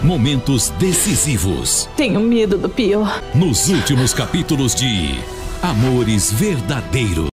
Momentos decisivos. Tenho medo do pior. Nos últimos capítulos de Amores Verdadeiros.